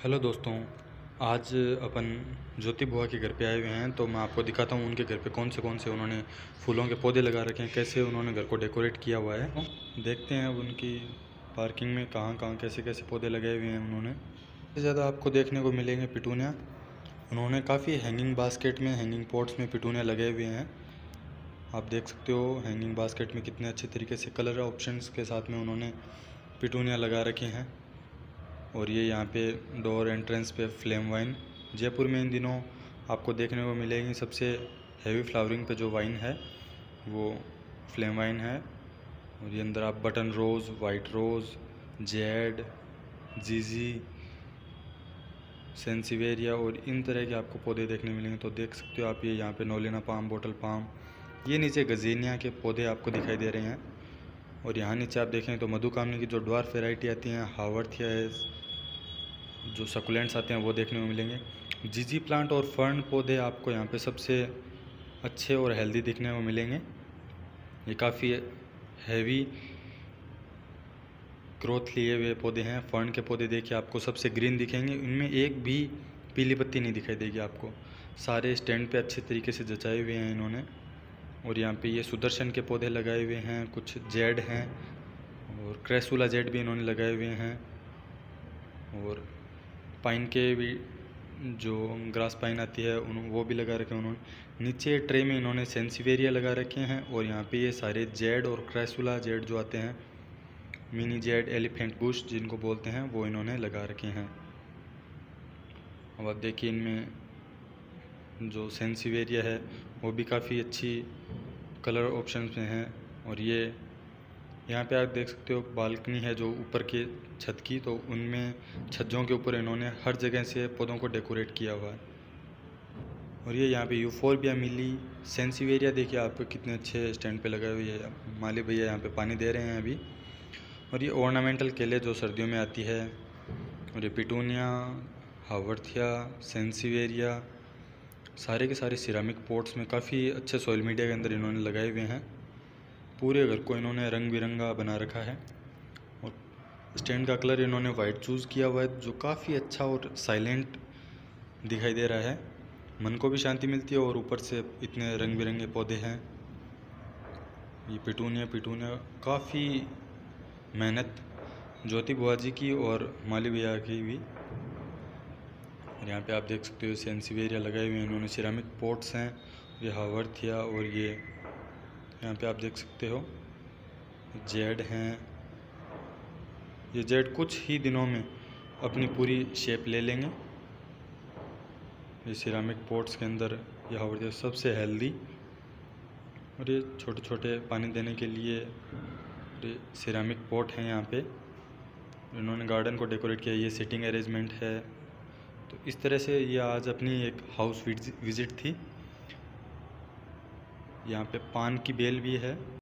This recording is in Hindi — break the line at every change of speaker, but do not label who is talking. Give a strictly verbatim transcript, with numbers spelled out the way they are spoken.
हेलो दोस्तों, आज अपन ज्योति बुआ के घर पे आए हुए हैं। तो मैं आपको दिखाता हूँ उनके घर पे कौन से कौन से उन्होंने फूलों के पौधे लगा रखे हैं, कैसे उन्होंने घर को डेकोरेट किया हुआ है। तो देखते हैं अब उनकी पार्किंग में कहाँ कहाँ कैसे कैसे पौधे लगाए हुए हैं उन्होंने। सबसे ज़्यादा आपको देखने को मिलेंगे पिटूनिया। उन्होंने काफ़ी हैंगिंग बास्केट में, हैंगिंग पॉट्स में पिटूनिया लगाए हुए हैं। आप देख सकते हो हैंगिंग बास्केट में कितने अच्छे तरीके से कलर ऑप्शंस के साथ में उन्होंने पिटूनिया लगा रखे हैं। और ये यहाँ पे डोर एंट्रेंस पे फ्लेम वाइन, जयपुर में इन दिनों आपको देखने को मिलेगी सबसे हैवी फ्लावरिंग पे जो वाइन है वो फ्लेम वाइन है। और ये अंदर आप button rose, white rose, jade, जीजी, सेंसिवेरिया और इन तरह के आपको पौधे देखने मिलेंगे। तो देख सकते हो आप, ये यहाँ पे नोलिना पाम, बोटल पाम, ये नीचे गजीनिया के पौधे आपको दिखाई दे रहे हैं। और यहाँ नीचे आप देखें तो मधुकामनी की जो ड्वार्फ वैरायटी आती हैं, हावर्थिया है, जो सकुलेंट्स आते हैं वो देखने को मिलेंगे। जीजी प्लांट और फर्न पौधे आपको यहाँ पे सबसे अच्छे और हेल्दी दिखने को मिलेंगे। ये काफ़ी हैवी ग्रोथ लिए हुए पौधे हैं। फर्न के पौधे देखिए आपको सबसे ग्रीन दिखेंगे, इनमें एक भी पीली पत्ती नहीं दिखाई देगी आपको। सारे स्टैंड पे अच्छे तरीके से जचाए हुए हैं इन्होंने। और यहाँ पे ये सुदर्शन के पौधे लगाए हुए हैं, कुछ जेड हैं और क्रेसुला जेड भी इन्होंने लगाए हुए हैं। और पाइन के भी, जो ग्रास पाइन आती है उन वो भी लगा रखे हैं उन्होंने। नीचे ट्रे में इन्होंने सेंसिवेरिया लगा रखे हैं। और यहाँ पे ये सारे जेड और क्रेसुला जेड जो आते हैं, मिनी जेड, एलिफेंट बुश जिनको बोलते हैं, वो इन्होंने लगा रखे हैं। अब आप देखिए इनमें जो सेंसिवेरिया है वो भी काफ़ी अच्छी कलर ऑप्शन में है। और ये यहाँ पे आप देख सकते हो बालकनी है जो ऊपर के छत की, तो उनमें छज्जों के ऊपर इन्होंने हर जगह से पौधों को डेकोरेट किया हुआ है। और ये यहाँ पे यूफोर्बिया मिली, सेंसिवेरिया देखिए आप कितने अच्छे स्टैंड पे लगाए हुए हैं। माली भैया यहाँ पे पानी दे रहे हैं अभी। और ये ऑर्नामेंटल केले जो सर्दियों में आती है। और ये पिटूनिया, हावर्थिया, सेंसिवेरिया, सारे के सारे सिरामिक पॉट्स में काफ़ी अच्छे सॉइल मीडिया के अंदर इन्होंने लगाए हुए हैं। पूरे घर को इन्होंने रंग बिरंगा बना रखा है। और स्टैंड का कलर इन्होंने वाइट चूज़ किया हुआ है, जो काफ़ी अच्छा और साइलेंट दिखाई दे रहा है। मन को भी शांति मिलती है। और ऊपर से इतने रंग बिरंगे पौधे हैं। ये पिटूनिया पिटूनिया काफ़ी मेहनत ज्योति बुआ जी की और माली भैया की भी। और यहाँ पे आप देख सकते हो सेंसिवेरिया लगाए हुए हैं इन्होंने, सिरामिक पॉट्स हैं। ये हावर्थिया, और ये यहाँ पे आप देख सकते हो जेड हैं। ये जेड कुछ ही दिनों में अपनी पूरी शेप ले लेंगे। ये सिरामिक पॉट्स के अंदर ये हावर्थिया सबसे हेल्दी। और ये छोटे छोटे पानी देने के लिए ये सिरामिक पॉट हैं। यहाँ पे इन्होंने गार्डन को डेकोरेट किया। ये सिटिंग अरेंजमेंट है। तो इस तरह से ये आज अपनी एक हाउस विजिट थी। यहाँ पे पान की बेल भी है।